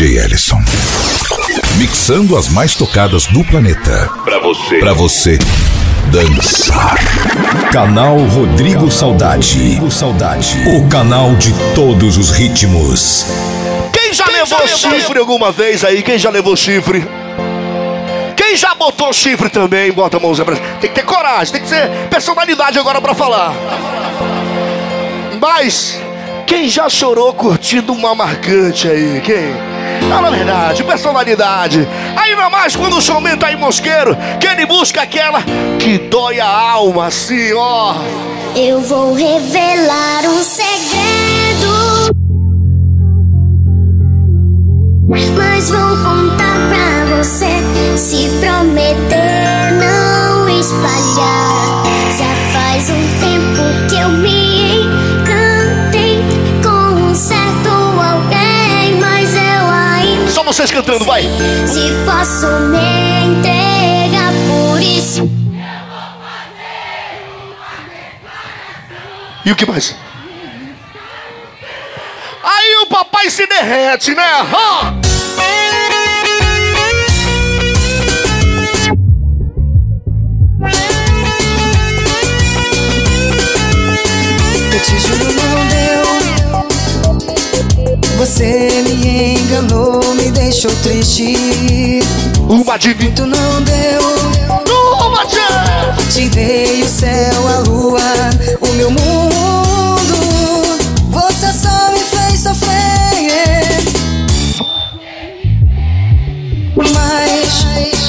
DJ Ellison. Mixando as mais tocadas do planeta. Pra você dançar. Canal Rodrigo Saudade. O canal de todos os ritmos. Quem já levou chifre alguma vez aí? Quem já levou chifre? Quem já botou chifre também? Bota a mãozinha pra cima. Tem que ter coragem, tem que ser personalidade agora pra falar. Mas quem já chorou curtindo uma marcante aí? Quem? Fala a verdade, personalidade. Ainda mais quando o showman tá em Mosqueiro, que ele busca aquela que dói a alma, assim, ó. Eu vou revelar um segredo, mas vou contar pra você. Se prometer não espalhar. Já faz um tempo que eu me encantei com um certo alguém, mas eu ainda... Só vocês cantando, vai! Se posso me entregar por isso. E o que mais? Aí o papai se derrete, né? Eu te juro, não deu. Você me enganou, me deixou triste. Uma de mim. Tu não deu. Uma de... Te dei o céu, a lua, o meu mundo. Você só me fez sofrer. Mas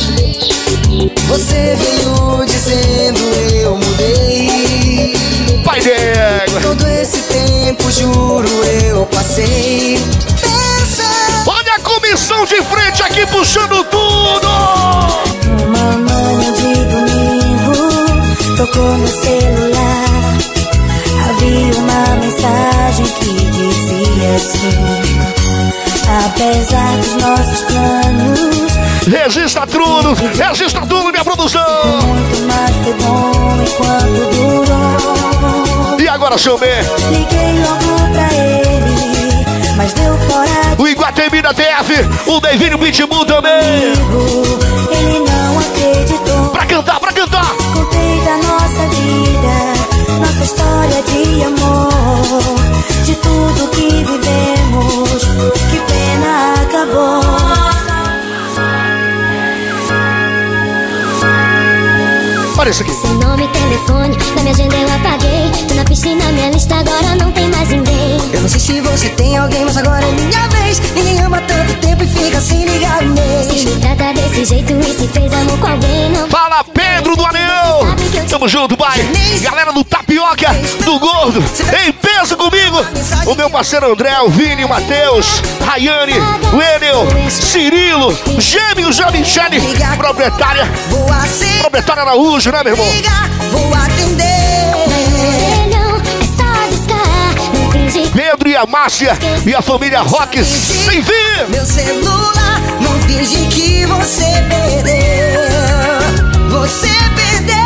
você veio dizendo eu mudei. Pai d'égua. Todo esse tempo, juro, eu passei. Pensa. Olha a comissão de frente aqui puxando tudo. Uma manhã de domingo, tocou meu celular. Havia uma mensagem que dizia assim: apesar dos nossos planos, registra tudo, minha produção. muito mais foi bom enquanto durou. E agora, showman? Liguei logo pra ele, mas deu fora O Iguatemi da TF, o Davinho Pitbull também. comigo. Ele não acreditou. Pra cantar. Contei da nossa vida, nossa história de amor, de tudo que vivemos, que pena acabou. Olha isso aqui. Seu nome, telefone, na minha agenda eu apaguei. Tô na piscina, minha lista agora não tem mais ninguém. Eu não sei se você tem alguém, mas agora é minha vez. Ninguém ama tanto tempo e fica sem ligar um mês. Se me trata desse jeito e se fez amor com alguém, não. Fala, Pedro do Anel. Tamo junto, pai. Galera do Tapioca, do Gordo, em peso comigo. O meu parceiro André, o Vini, o Matheus, Rayane, o Enel, Cirilo, Gêmeos, a Michele, proprietária Araújo, né, meu irmão? Vou atender. É só discar, não finge. Pedro e a Márcia e a família Rock sem vir. Meu celular, não finge que você perdeu. Você perdeu.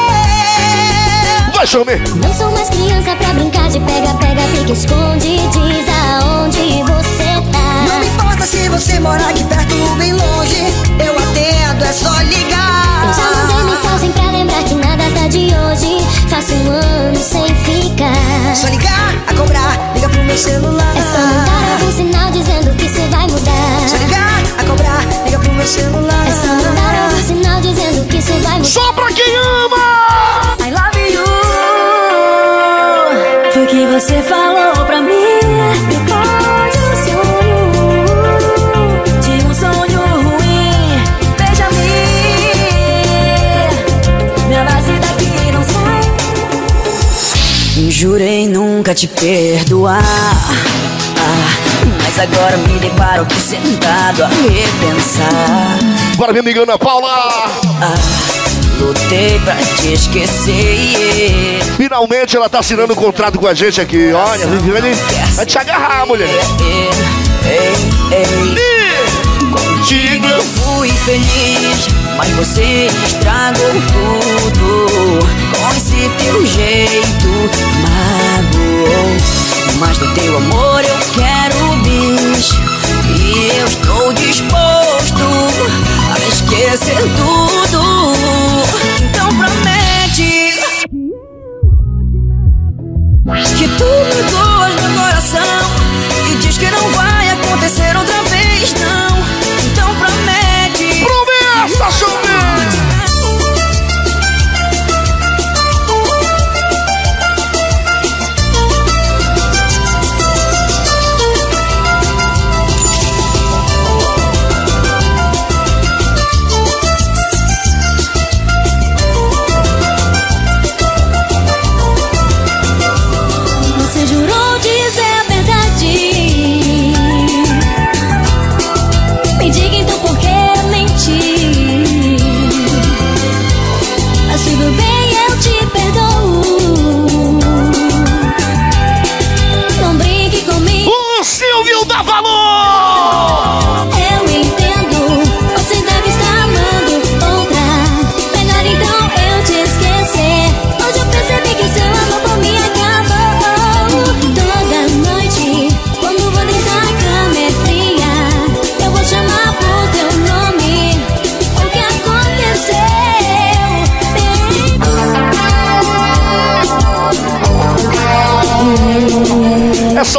Vai, showman. Não sou mais criança pra brincar de pega, pique, esconde. Diz aonde você tá. Não me importa se você mora aqui perto ou bem longe. Eu atendo, é só ligar. Eu já mandei mensagem pra lembrar que nada tá de hoje. Faço um ano sem ficar. Só ligar, a cobrar, liga pro meu celular. É só mandar algum sinal dizendo que cê vai mudar. Só ligar, a cobrar, liga pro meu celular. É só mandar algum sinal dizendo que cê vai mudar. Só pra quem ama! I love you. Foi que você falou pra mim. Me pode um sonho, de um sonho ruim. Beija-me, me abraça daqui não sai. Jurei nunca te perdoar, mas agora me deparo aqui sentado a repensar. Bora, minha amiga Ana Paula! Lutei pra te esquecer. Finalmente ela tá assinando um contrato com a gente aqui. Olha, Viviane, vai te agarrar, mulher. Contigo eu fui feliz, mas você estragou tudo. Com esse teu jeito magoou. Mas do teu amor eu quero bis. E eu estou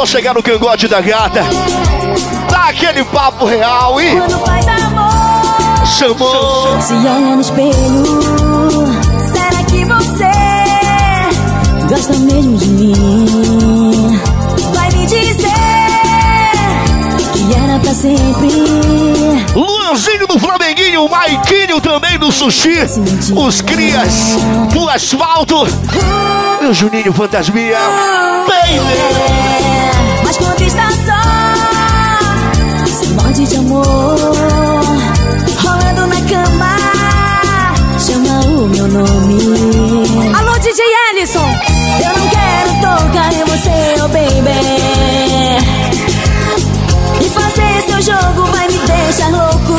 Vou chegar no cangote da gata, dá aquele papo real e quando faz amor, chamou. se olha no espelho, será que você gosta mesmo de mim? Vai me dizer que era pra sempre. Luanzinho do Flamenguinho, Maiquinho também do Sushi, os crias do asfalto, meu Juninho Fantasminha, baby. Mas quando está só, se morde de amor, rolando na cama, chama o meu nome. Alô, DJ Ellison, eu não quero tocar em você, oh baby. E fazer seu jogo vai me deixar louco.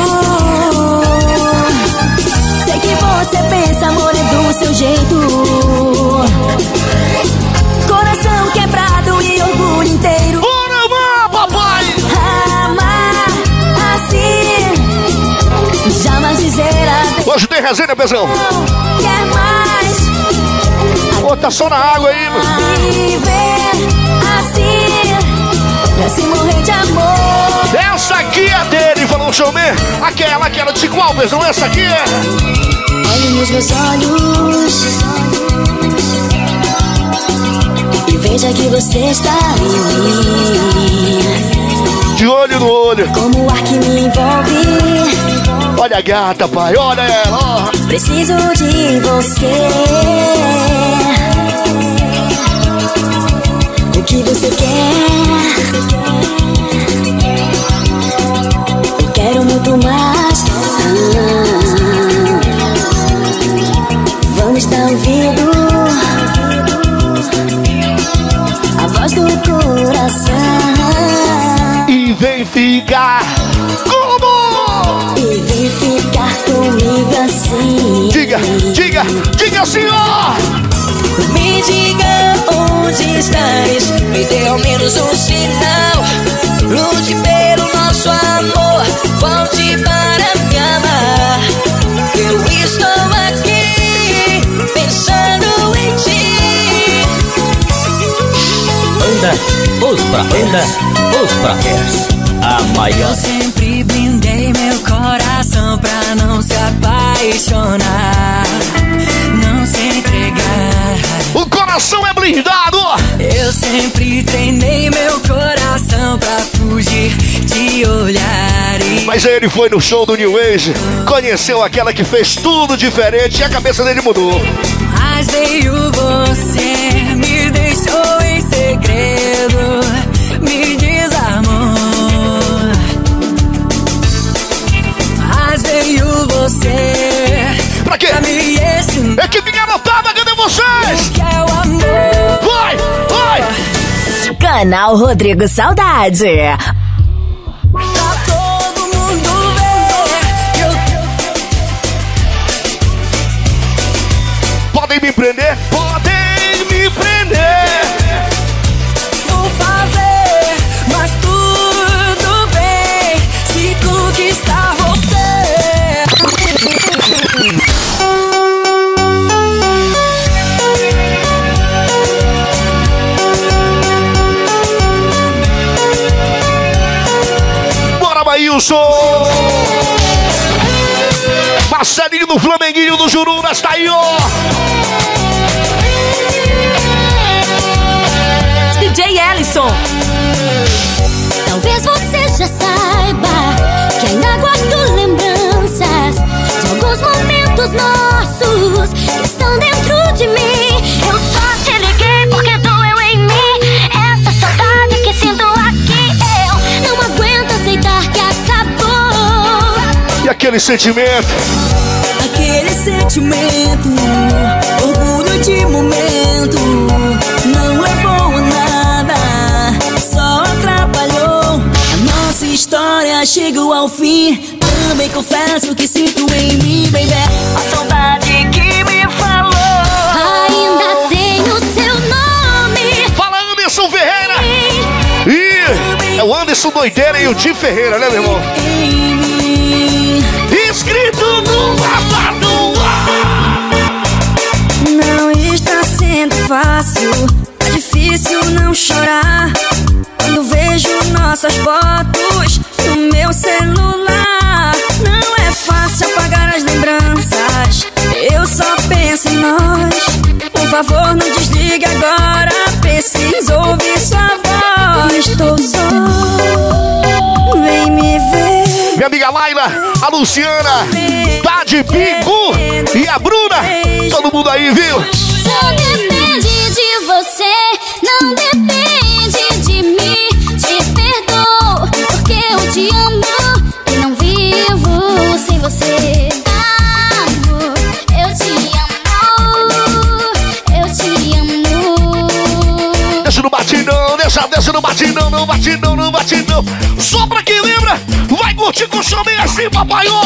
Sei que você pensa, amor, é do seu jeito. Coração quebrado e orgulho inteiro. Bora amar, papai! Amar assim, jamais dizer adeus. Hoje tem resenha, Pezão. Não quer mais Pô, tá só na água aí, mano. viver assim, pra se morrer de amor. Essa aqui é dele, falou o showman. Aquela que era de qual, Pezão? Essa aqui é. Olhe nos meus olhos e veja que você está em mim. De olho no olho. Como o ar que me envolve, Olha a gata, pai, olha ela, ó. preciso de você. O que você quer? Eu quero muito mais. Vamos estar ouvindo a voz do coração. E vem ficar como? E vem ficar comigo assim. Diga, diga, diga, senhor! Me diga onde estás, me dê ao menos um sinal. Lute pelo nosso amor, volte para me amar. Eu estou aqui, pensando em ti. Banda, os Praquers, a maior. Eu sempre blindei meu coração pra não se apaixonar, não se entregar. O coração é blindado! Eu sempre treinei meu coração pra fugir de olhares. Mas aí ele foi no show do New Age, conheceu aquela que fez tudo diferente e a cabeça dele mudou. Mas veio você, me deixou em segredo, me desarmou. Mas veio você Pra quê? pra me ensinar Equipe garotada, cadê vocês? que é o amor. Vai, vai! Canal Rodrigo Saudade. Pra todo mundo ver que eu Podem me prender? Podem me prender! vou fazer, mas tudo bem se conquistar você. Bora, Maílson! Marcelinho do Flamenguinho do Jurunas, tá aí, ó! DJ Ellison. Talvez você já saiba que ainda guardo lembranças de alguns momentos nossos que estão dentro de mim. Eu só te liguei porque doeu em mim essa saudade que sinto aqui. Eu não aguento aceitar que acabou. E aquele sentimento? Aquele sentimento, orgulho de momento, não levou a nada, só atrapalhou. A nossa história chegou ao fim. Também confesso que sinto em mim, baby, a saudade que me falou. Ainda tenho seu nome. Fala, Anderson Ferreira! Ih, é o Anderson Doideira e o Tim Ferreira, né, meu irmão? Em mim. Inscrito no babado! Não está sendo fácil, tá difícil não chorar. vejo nossas fotos no meu celular. Não é fácil apagar as lembranças, eu só penso em nós. Por favor, não desligue agora, preciso ouvir sua voz. Estou só, vem me ver. Minha amiga Laila, a Luciana, Tade, Pingu e a Bruna. Todo mundo aí, viu? Só depende de você, não depende de mim. Te perdoo, porque eu te amo e não vivo sem você. Amor, eu te amo, eu te amo. Deixa no batidão, deixa no batidão, no batidão, no batidão. Só pra quem lembra, vai curtir com o som bem assim, papaiô.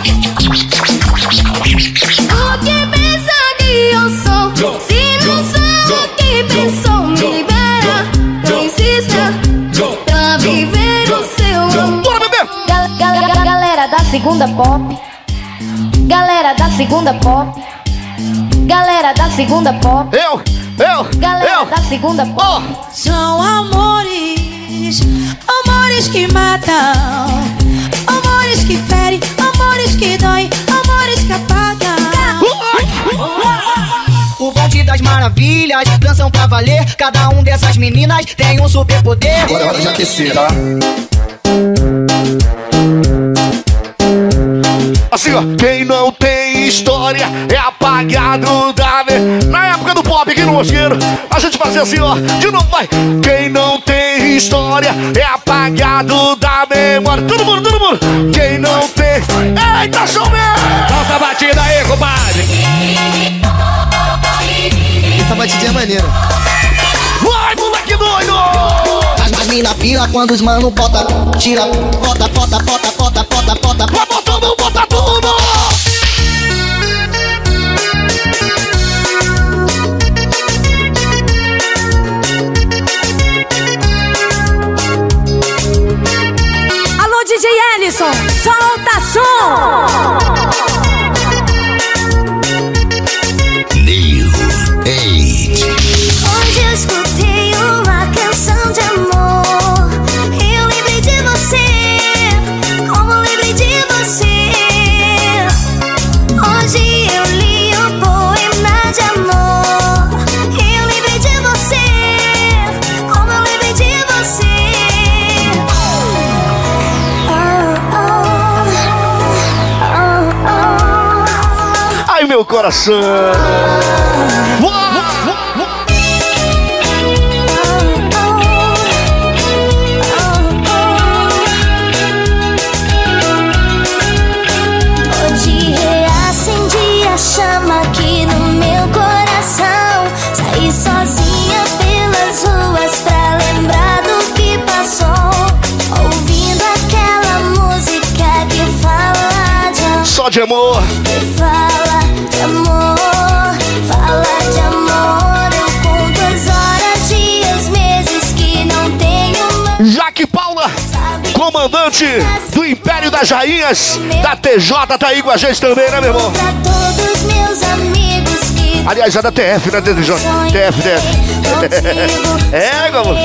O que pensa que eu sou? Se não sou o que pensou, me libera. Não insista pra viver o seu amor. Bora, bebê! Galera da segunda pop. Galera da segunda pop. Galera da segunda pop. Galera da segunda pop. São amores, amores que matam, amores que ferem, amores que doem, amores que apagam. O bonde das maravilhas, dançam pra valer. Cada um dessas meninas tem um superpoder. Agora é hora de aquecer, tá? Assim, ó. Quem não tem história é apagado da memória. Na época do pop aqui no Mosqueiro, a gente fazia assim, ó. De novo, vai. Quem não tem história é apagado da memória. Todo mundo, todo mundo. Quem não tem... Eita, Salmer! Solta a batida aí, compadre. Essa batidinha é maneira. Vai, moleque doido! As mina pira quando os mano bota, tira, bota. Vai botando, bota tudo! Alô, DJ Ellison, solta som! New Age. Hoje eu escutei uma canção de amor. Eu lembrei de você, como lembrei de você. Hoje eu li o poema de amor. Eu lembrei de você, como eu lembrei de você. Ai, meu coração! Hoje reacendi a chama aqui no meu coração. Saí sozinha pelas ruas pra lembrar do que passou. Ouvindo aquela música que fala de amor. Só de amor! Que fala de amor, fala de amor. Eu conto as horas, dias, meses que não tenho mais. Jaque Paula, comandante do Império das Rainhas, da TJ, tá aí com a gente também, né, meu irmão? Pra todos meus amigos que Aliás, é da TF, né, TJ? TF. É, como?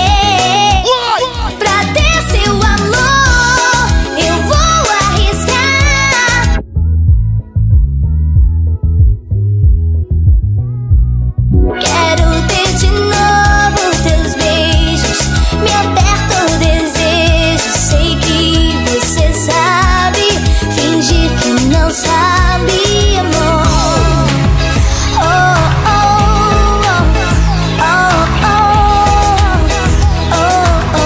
Pra ter seu amor, eu vou arriscar. Quero ter de novo teus beijos, me aperta o desejo. Sei que você sabe, fingir que não sabe, amor. Oh, oh, oh, oh, oh, oh,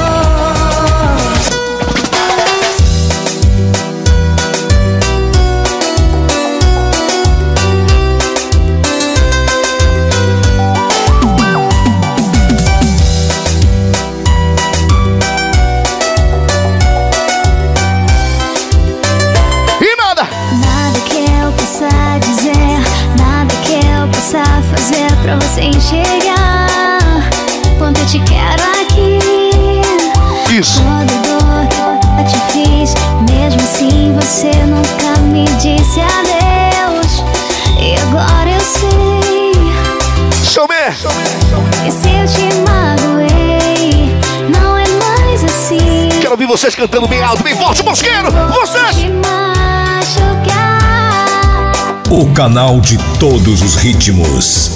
E nada! Nada que eu possa dizer, nada que eu possa fazer pra você enxergar quanto eu te quero aqui. Isso! Toda dor que eu te fiz, mesmo assim você nunca me disse adeus. E agora eu sei Salmer! que se eu te magoei, não é mais vocês cantando bem alto, bem forte, Mosqueiro. Vocês! O canal de todos os ritmos.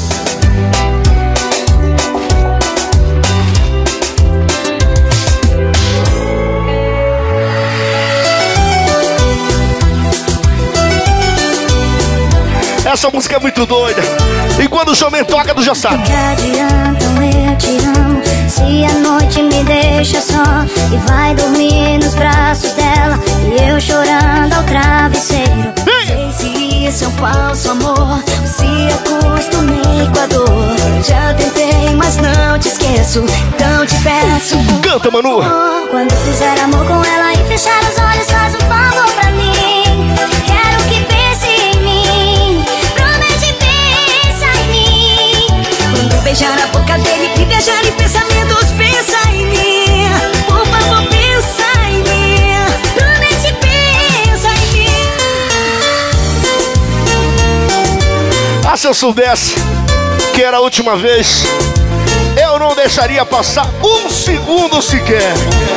Essa música é muito doida. E quando o showman toca, tu já sabe. Que adiantam eu te amo se a noite me deixa só e vai dormir nos braços dela e eu chorando ao travesseiro. Sei se isso é um falso amor, se acostumei com a dor. Já tentei, mas não te esqueço, então te peço. Canta, Manu. Quando fizer amor com ela e fechar os olhos, faz um favor pra mim. Quero que pense em mim. Beijar a boca dele e viajar em pensamentos, pensa em mim. Por favor, pensa em mim. Promete, pensa em mim. Ah, se eu soubesse que era a última vez, eu não deixaria passar um segundo sequer.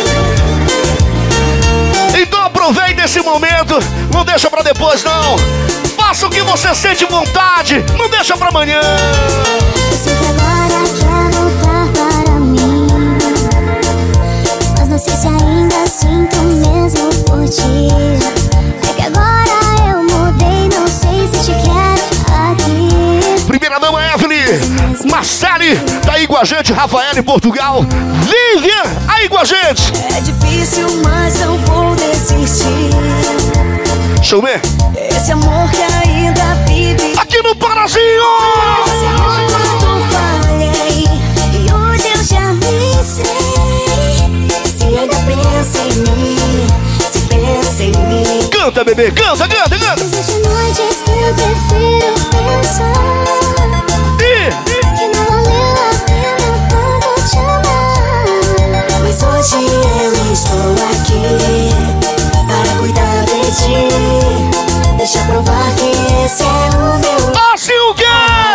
Então aproveita esse momento, não deixa pra depois não. Faça o que você sente vontade, não deixa pra amanhã. Eu sei que agora quer voltar para mim, mas não sei se ainda sinto mesmo por ti. É que agora eu mudei, não sei se te quero aqui. Primeira dama Evelyn, Marcele, tá aí com a gente, Rafael em Portugal, Lívia, aí com a gente. É difícil, mas não vou desistir. Showman, esse amor que ainda vive aqui no Parazinho. Esse amor quando falhei e hoje eu já me sei. Se ainda pensa em mim, se pensa em mim. Canta, bebê, canta, canta, canta. Existem noites que eu prefiro pensar que não valeu a pena tanto te amar. Mas hoje eu estou aqui para cuidar de ti. Deixa eu provar que esse é o meu. Assim o quê?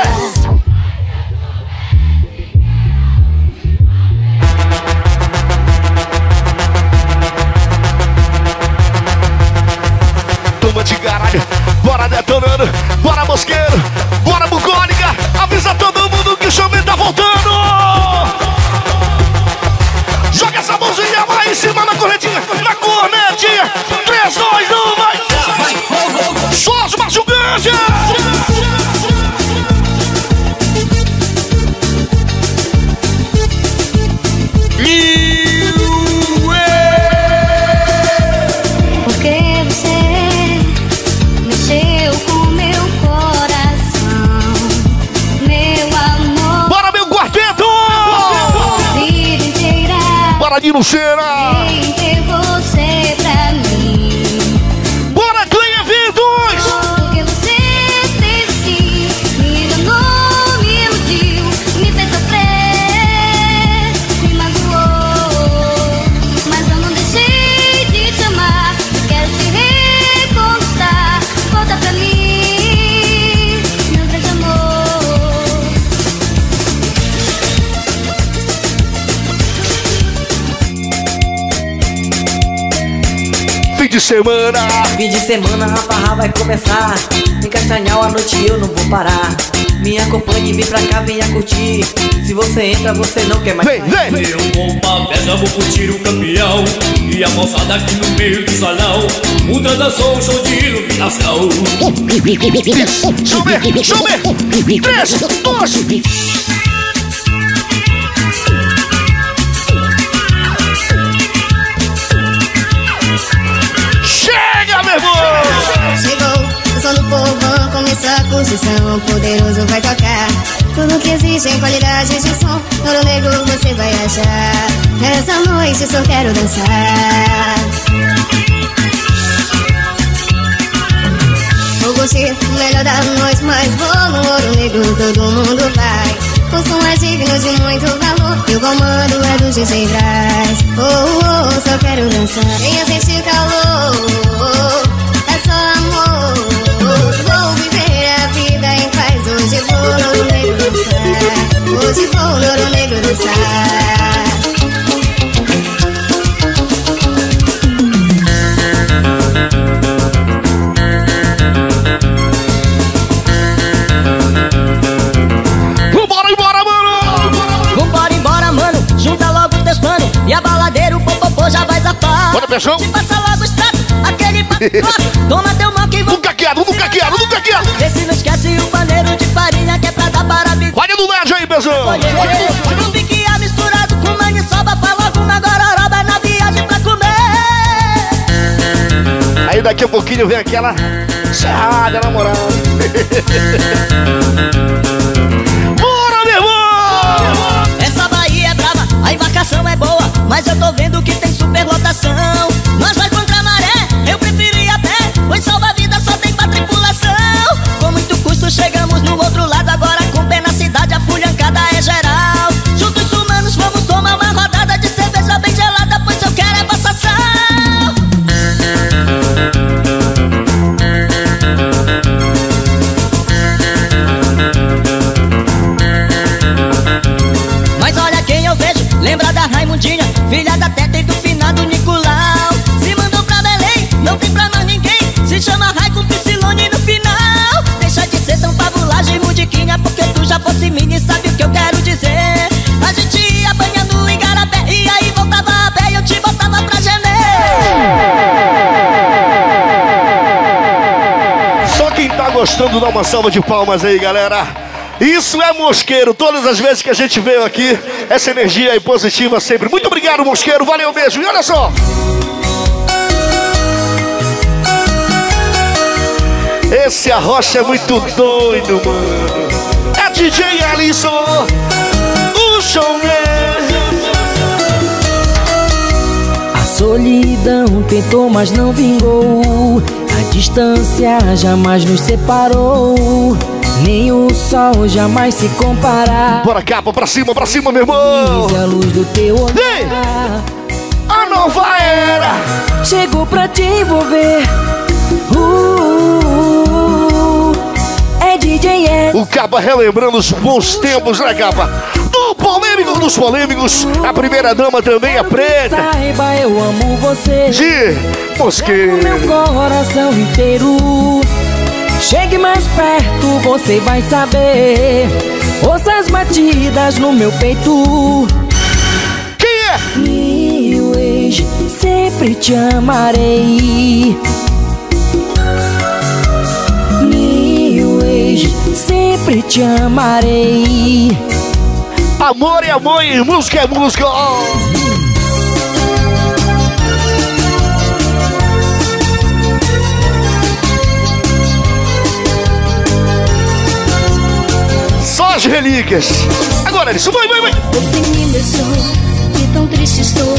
Toma de caralho, bora detonando, bora Mosqueiro, bora Bucólica, avisa todo mundo que o showman tá voltando. Joga essa mãozinha lá em cima na cornetinha, na cornetinha. 3, 2, 1, vai! Só os machucantes! Porque você mexeu com meu coração, meu amor. Bora, meu quarteto! Vida inteira. Bora, Nino Cheira! Quem ter você pra mim. Bora, Cleia Vitos! Porque você fez que me enganou, me iludiu, me fez sofrer, me magoou. Mas eu não deixei de te amar. Quero te reconquistar. Volta pra mim, meu grande amor. Fim de semana! Fim de semana, a farra vai começar. Em Castanhal a noite eu não vou parar. Me acompanhe, vem pra cá, venha curtir. Se você entra, você não quer mais Vem, sair. vem! Eu vou pra festa, vou curtir o campeão. E a moçada aqui no meio do salão. Um transação, um show de iluminação. Showman, showman! 3, 2, chega, meu irmão! Chegou, o som do povão, começou a construção. O poderoso vai tocar tudo que existe em qualidade de som. Ouro negro você vai achar. Nessa noite só quero dançar. Vou curtir o melhor da noite, mas vou no Ouro Negro, todo mundo vai. O som é digno de muito valor e o comando é do DJ Braz. Oh, oh, oh, só quero dançar. Venha sentir calor, é só amor. Vou viver a vida em paz. Hoje vou no Ouro Negro dançar. Hoje vou no Ouro Negro dançar. Toma teu mão que nunca quero. Vê se não esquece o paneiro de farinha que é pra dar parabéns. Olha no LED aí, pessoal. Um piquinha misturado com maniçoba, fala uma gororoba na viagem pra comer. Aí daqui a pouquinho vem aquela serrada, na moral. Bora, meu irmão! Essa Bahia é brava, a embarcação é boa, mas eu tô vendo que tem superlotação. Nós vai contra a maré, eu preferia até, pois salva-vida só tem pra tripulação. Com muito custo chegamos no outro lado, agora com pé na cidade a fulhancada é geral. Juntos humanos vamos tomar uma rodada de cerveja bem gelada, pois eu quero é passação. Mas olha quem eu vejo, lembra da Raimundinha, filha da Teta e do finado Nicolau. Se mandou pra Belém, não tem pra mais ninguém, se chama Rai com Piscilone no final. Deixa de ser tão pavulagem, mudiquinha, porque tu já fosse mini, sabe o que eu quero dizer. A gente ia banhando em Garapé, e aí voltava a pé e eu te botava pra gemer. Só quem tá gostando dá uma salva de palmas aí, galera. Isso é Mosqueiro, todas as vezes que a gente veio aqui, essa energia aí positiva sempre. Muito obrigado, Mosqueiro, valeu mesmo. E olha só. Esse Arrocha é muito doido, mano. É DJ Alisson, o showman. A solidão tentou, mas não vingou. A distância jamais nos separou. Nem o sol jamais se comparar. Bora capa, pra cima, meu irmão. A luz do teu olhar. A nova era chegou pra te envolver. É DJ Ed. O Capa relembrando os bons tempos, né, Capa? Do polêmico dos polêmicos. A primeira dama também é preta. Saiba, eu amo você. De Mosqueiro. Meu coração inteiro. Chegue mais perto, você vai saber. Ouça as batidas no meu peito. Quem é? New Age, sempre te amarei. New Age, sempre te amarei. Amor é amor e música é música. Só as relíquias. Agora, Alisson, vai. Você me deixou e tão triste estou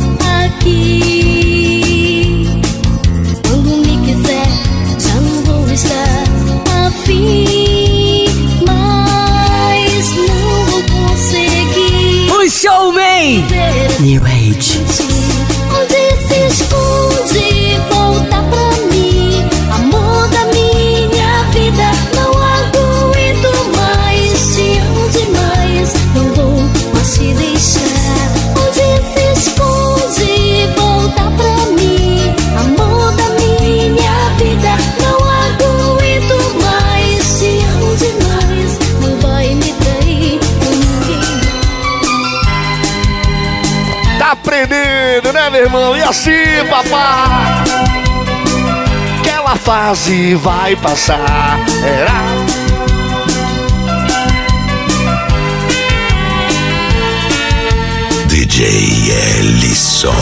aqui. Quando me quiser, já não vou estar afim, mas não vou conseguir. O showman New Age. Onde se esconde, volta pra mim. Amor da minha vida, não aguento mais. Te amo demais, não vou mais te deixar. Onde se esconde, volta pra mim. Amor da minha vida, não aguento mais. Te amo demais, não vai me trair com ninguém. Tá aprendendo, né, meu irmão? E assim, papai? Aquela fase vai passar. Era. DJ Ellison.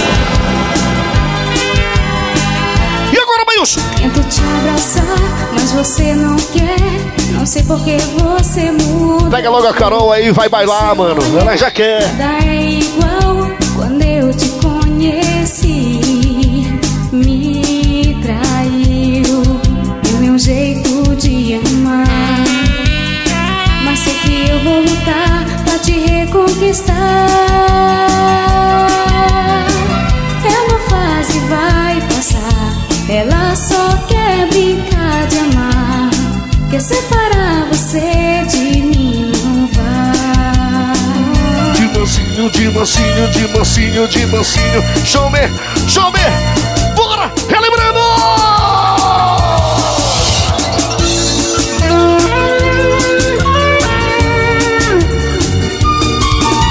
E agora, Maius? Tento te abraçar, mas você não quer. Não sei por que você muda. Pega logo a Carol aí e vai bailar, mano. Ela já quer. Nada é igual quando eu te conheci. Me traiu o meu jeito de amar. Mas sei que eu vou lutar pra te reconquistar. É uma fase, vai passar. Ela só quer brincar de amar. Quer separar você de mim, não vai. De mansinho. Showman. Bora, relembrando.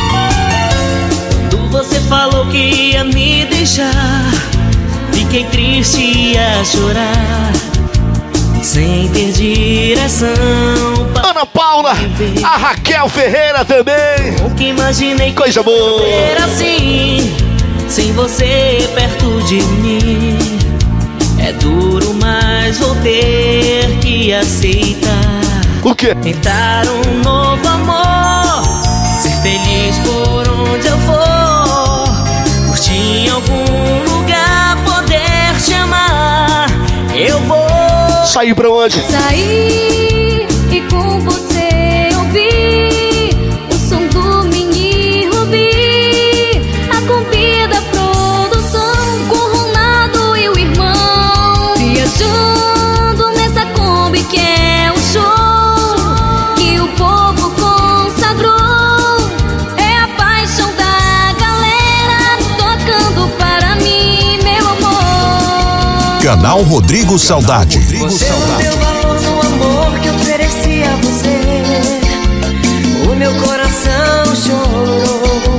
Quando você falou que ia me deixar, fiquei triste. triste a chorar, sem ter direção. Ana Paula, a Raquel Ferreira também. Nunca imaginei coisa boa ser assim, sem você perto de mim. É duro, mas vou ter que aceitar. O quê? Tentar um novo amor, ser feliz por onde eu for, curtir em algum lugar, poder te amar. Eu vou sair pra onde? Sair e com você ouvir o som do Mini Rubi, a Compida Produção com Ronaldo e o irmão, viajando nessa Kombi que é o show que o povo consagrou. É a paixão da galera tocando para mim, meu amor. Canal Rodrigo Saudade. Você não deu valor no amor que ofereci a você. O meu coração chorou.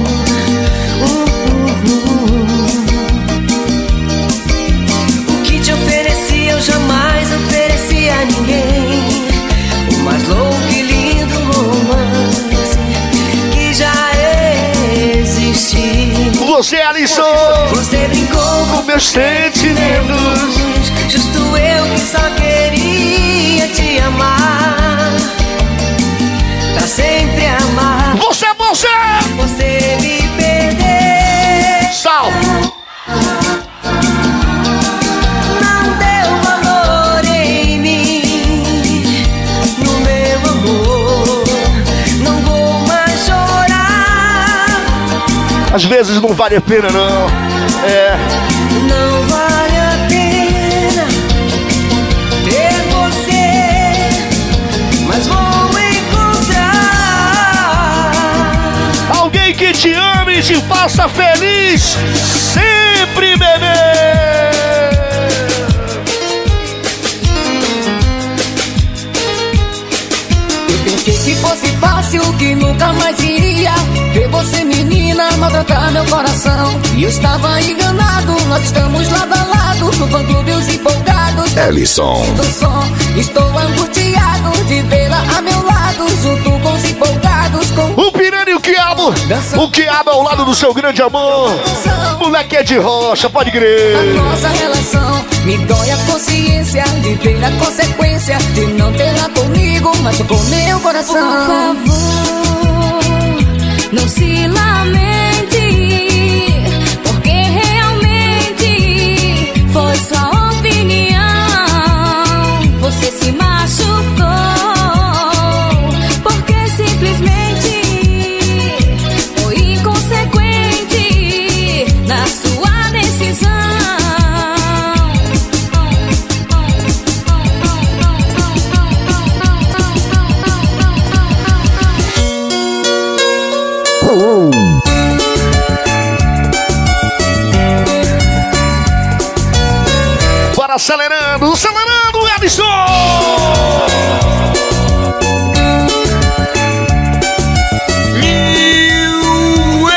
O que te ofereci eu jamais ofereci a ninguém. O mais louco e lindo romance que já existiu. Você, Alisson. Você brincou com meus sentimentos. Justo eu que só queria te amar, pra sempre amar. Você. Você me perdeu. Sal. Não deu valor em mim, no meu amor. Não vou mais chorar. Às vezes não vale a pena, não. Não vale a pena ter você, mas vou encontrar alguém que te ame e te faça feliz sempre, bebê. Eu pensei que fosse fácil, que nunca mais iria ver você, menina, maltratar meu coração. E eu estava enganado, nós estamos lado a lado no fã-clube, os empolgados. Ellison. Do som. Estou angustiado de vê-la a meu lado, junto com os empolgados. Com o Piranha e o Quiabo. O Quiabo ao lado do seu grande amor. Moleque é de rocha, pode crer. A nossa relação me dói a consciência de ver a consequência de não tê-la comigo, mas com meu coração. Por favor, não se lamente, porque realmente foi sua opinião. Você se machucou, porque simplesmente foi inconsequente na sua decisão. Bora acelerando, Ellison! New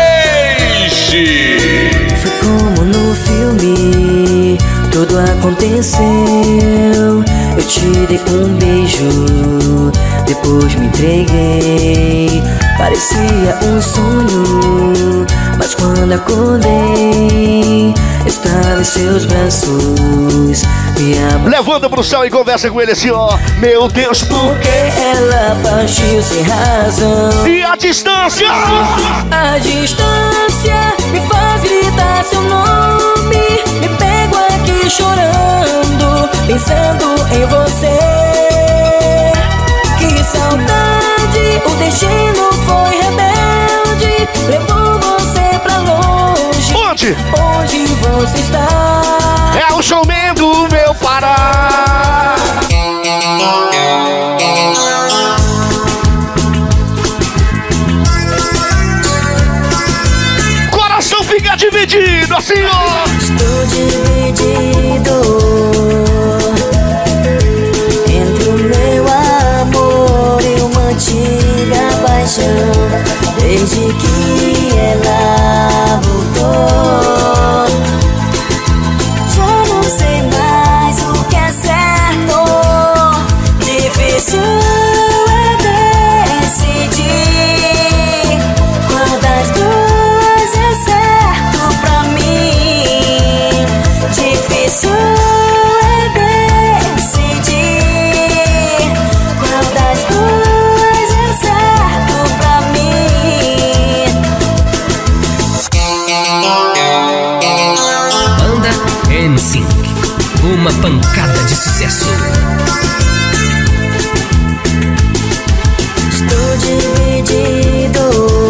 Age! Foi como no filme, tudo aconteceu. Eu te dei um beijo, depois me entreguei. Parecia um sonho, mas quando acordei, estava em seus braços. Levanta pro céu e conversa com ele assim, ó. Meu Deus, por que ela partiu sem razão? E a distância? A distância me faz gritar seu nome. Me pego aqui chorando, pensando em você. Que saudade, o destino foi rebelde, levou você pra longe. Onde? Onde você está? É o showman do meu Pará. Coração fica dividido assim, ó. Estou dividido. uma pancada de sucesso. Estou dividido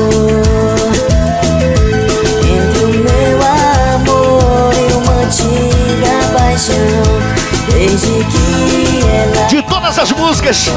entre o meu amor e uma antiga paixão. Desde que ela... De todas as músicas,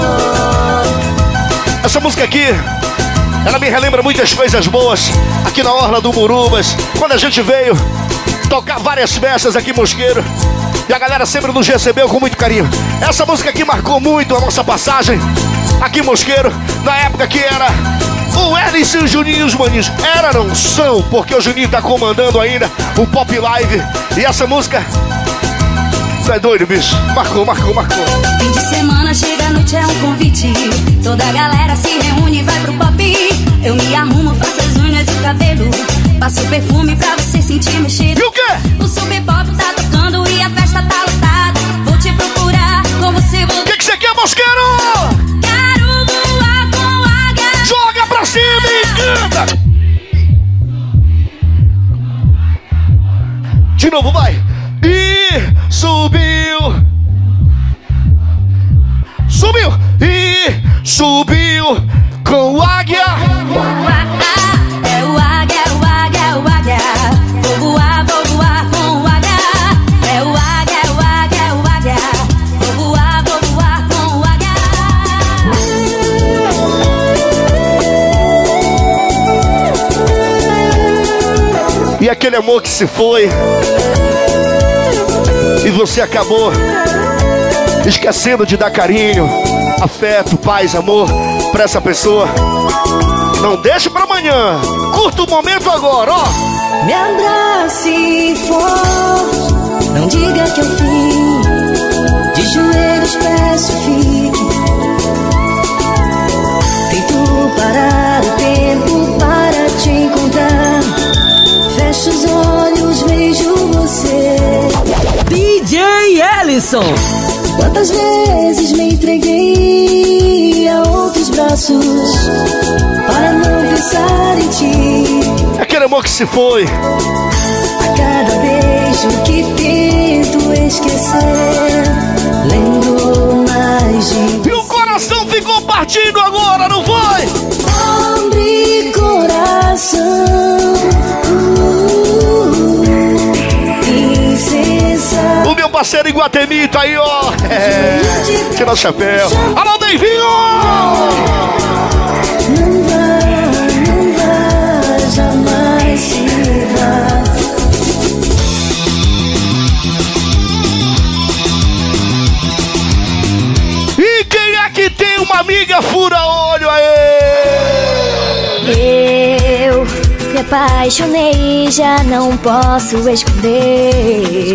essa música aqui, ela me relembra muitas coisas boas aqui na Orla do Murubas, quando a gente veio tocar várias festas aqui em Mosqueiro e a galera sempre nos recebeu com muito carinho. Essa música aqui marcou muito a nossa passagem aqui em Mosqueiro, na época que era o Hélice e o Juninho e os Maninhos. Era, não são, porque o Juninho tá comandando ainda o Pop Live. E essa música, você é doido, bicho, marcou. Fim de semana, chega a noite, é um convite. Toda a galera se reúne e vai pro pop. Eu me arrumo, faço as unhas e o cabelo, passo perfume pra você sentir meu cheiro. E o quê? O Super Pop tá tocando e a festa tá lotada. Vou te procurar, com você vou... O que você quer, Mosqueiro? Quero voar com águia. Joga pra cima e canta! De novo, vai! E subiu! Subiu! E subiu com o águia! É o águia, o águia, o águia. Vou voar com o águia. É o águia, o águia, o águia. Vou voar com o águia. E aquele amor que se foi e você acabou esquecendo de dar carinho, afeto, paz, amor pra essa pessoa. Não deixe pra amanhã, curta o momento agora, ó. Me abrace forte, não diga que é o fim. De joelhos peço fique. Tento parar o tempo para te encontrar. Fecho os olhos, vejo você. DJ Ellison. Quantas vezes me entreguei a outros braços para não pensar em ti. Aquele amor que se foi. A cada beijo que tento esquecer, lembro mais de... E o coração ficou partido agora, não foi? Abre coração, princesa. O meu parceiro Iguatemi tá aí, ó. Tira o chapéu. Alô, Deivinho! Não vai, jamais se vá. E quem é que tem uma amiga fura-olho aí? Eu me apaixonei, já não posso esconder.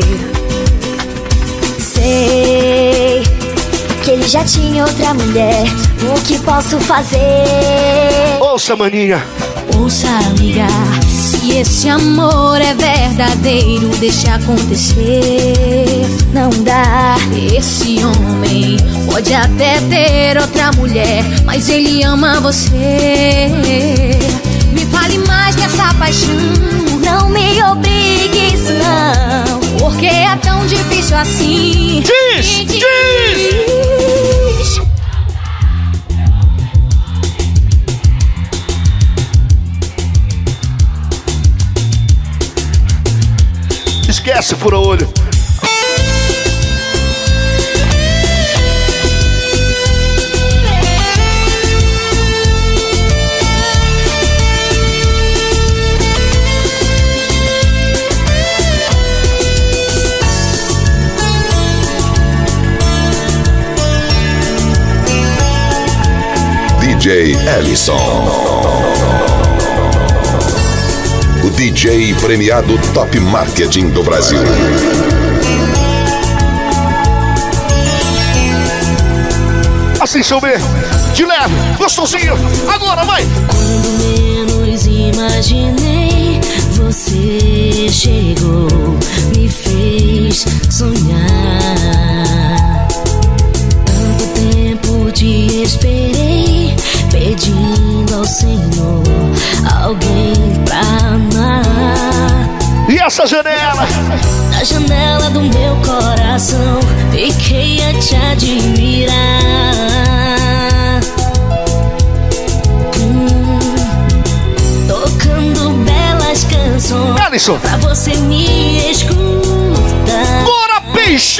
Sei que ele já tinha outra mulher. O que posso fazer? Ouça, maninha. Ouça, amiga. Se esse amor é verdadeiro, deixa acontecer. Não dá. Esse homem pode até ter outra mulher, mas ele ama você. Me fale mais dessa paixão. Não me obrigue isso não, porque é tão difícil assim. Diz! Esquece, fura-olho. DJ Ellison. O DJ premiado Top Marketing do Brasil. Assim, chover, te levo, gostosinho, agora vai! Quando menos imaginei, você chegou, me fez sonhar. Tanto tempo te esperei, pedindo ao Senhor alguém pra amar. E essa janela? Na janela do meu coração coração, fiquei a te admirar. Tocando belas canções Ellison, pra você me escutar. Bora, peixão!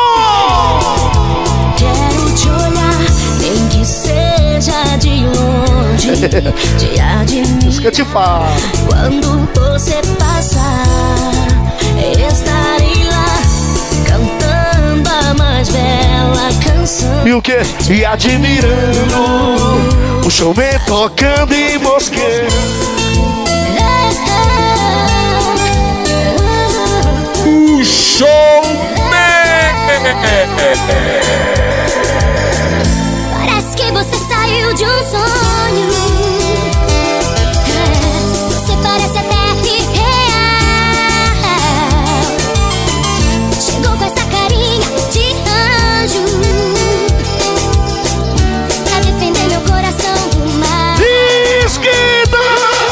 Quero te olhar, nem que seja de longe, te admirar. Isso que eu te falo. Quando você passar, estarei lá cantando a mais bela canção. E o que? E admirando o showman tocando em Mosqueiro. O showman! Parece que você saiu de um sonho. Você parece até real. Chegou com essa carinha de anjo pra defender meu coração do mal. Esquerda!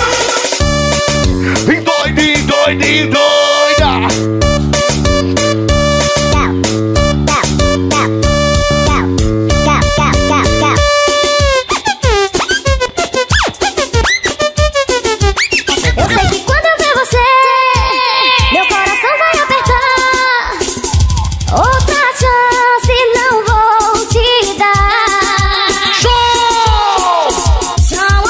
Doida! Eu sei que quando eu ver você, meu coração vai apertar. Outra chance não vou te dar. Show! São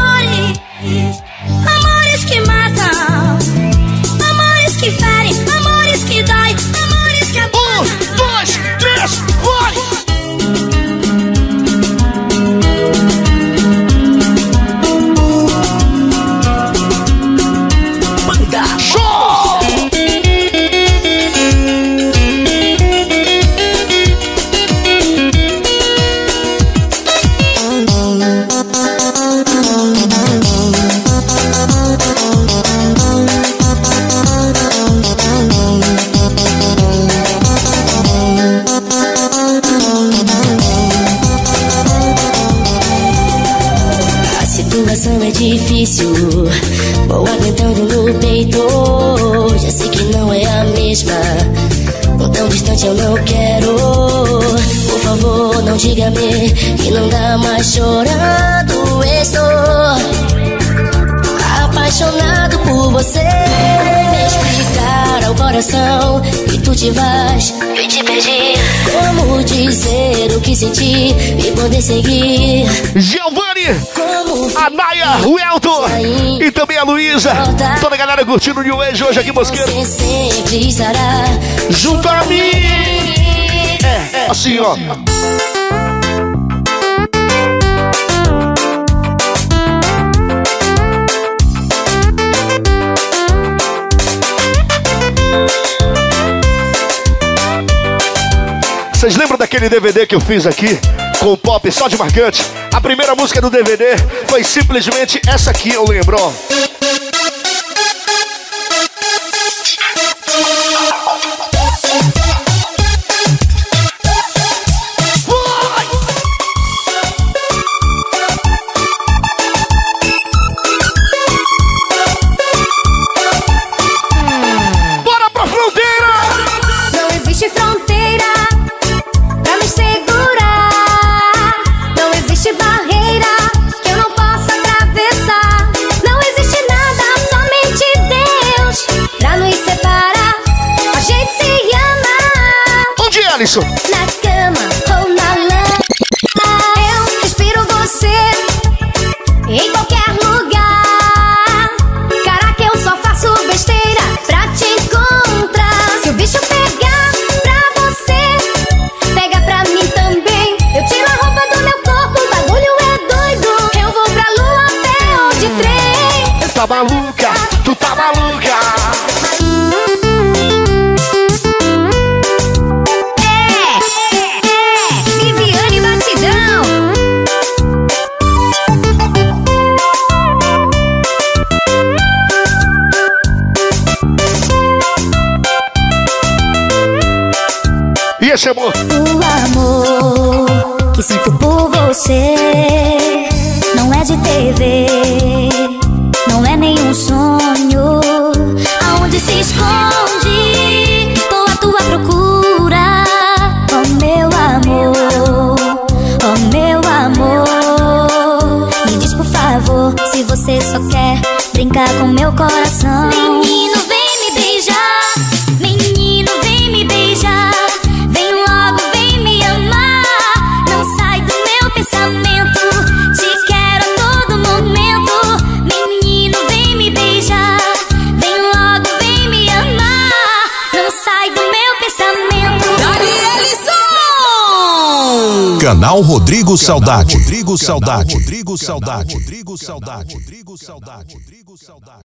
amores que matam, amores que ferem, amores que dói, amores que apaixonam. 1, 2, 3, vai! Show! A situação é difícil, vou aguentando no peito. Já sei que não é a mesma, tão distante eu não quero. Por favor, não diga-me que não dá mais chorando. Estou apaixonado por você. Me explicar ao coração que tu te vais e te perdi. Como dizer o que senti e poder seguir? Giovanni, Como a Naya, o Elton e também a Luísa. Toda a galera curtindo o New Age hoje aqui em Mosqueiro. você sempre estará Junto a mim. É, assim, ó. Vocês lembram daquele DVD que eu fiz aqui com o pop só de marcante? A primeira música do DVD foi simplesmente essa aqui, eu lembro, ó. Bora pra fronteira! Não existe fronteira pra me segurar. Não existe barreira que eu não possa atravessar. Não existe nada, somente Deus pra nos separar. A gente se ama Onde é, Alisson? na cama ou na lama. Eu respiro você em qualquer lugar. Caraca, eu só faço besteira pra te encontrar. Se o bicho pegar pra você, pega pra mim também. Eu tiro a roupa do meu corpo, o bagulho é doido. Eu vou pra lua até de trem. Tá maluca? Tu tá maluca? Viviane Batidão. E esse amor? O amor que sinto por você não é de TV, não é nenhum sonho. Aonde se esconde, tô à tua procura. meu coração. Menino, vem me beijar. Menino, vem me beijar. Vem logo, vem me amar. Não sai do meu pensamento. Te quero a todo momento. Menino, vem me beijar. Vem logo, vem me amar. Não sai do meu pensamento. Dali Ellison! Canal Rodrigo Saudade. Rodrigo Saudade. Rodrigo Saudade. Rodrigo Saudade. Rodrigo Saudade.